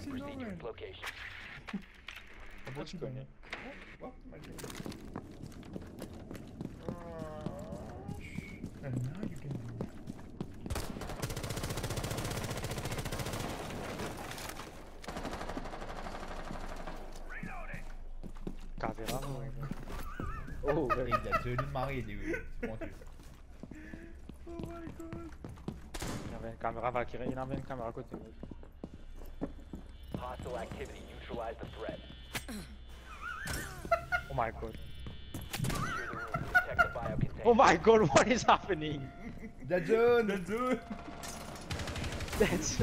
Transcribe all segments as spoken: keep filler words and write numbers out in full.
to proceed to its location. What you doing? What? My God. And now you can do it. Caveira não, hein? Oh, Hey, that dude married dude. Mon Dieu. Oh my God. il y avait une caméra Valkyrie, il y avait une caméra à côté. Hostile activity. Neutralize the threat. Oh my god. Secure the room. Protect the bio container. Oh my god, what is happening? That dude. That dude. That's uh...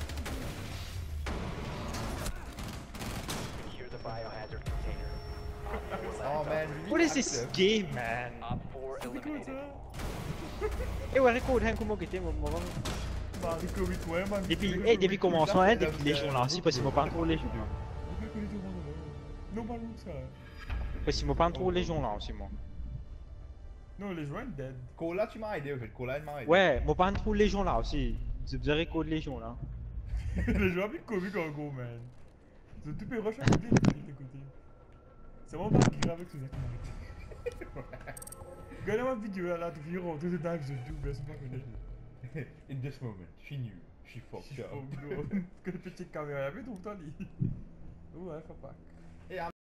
Secure the biohazard container. Op four last Oh man. operator. What is this game, man? Op four eliminated. Eh ouais, record hein, comment était mon moment. Mariko vite ouais man. Depuis, eh, depuis commencement, hein, depuis les jours là, si possible, pas trop les jours. Non, pas loin que ça. Possible, pas trop les jours là aussi, moi. Non, les joueurs dead. Cola, tu m'as aidé, en fait. Cola, il m'a aidé. Ouais, moi pas trop les gens là aussi. Je vous record les gens là. Les joueurs plus comiques en gros, man. Ils ont tout fait rush à côté, de côté. C'est vraiment pas grave avec ce mec. Regardez ma vidéo là, tout finir en tout dedans que je joue, mais c'est pas connu. In this moment, she knew. She fucked up. Parce que le petit caméra, il y avait tout le temps, lui. Ouais, faut pas.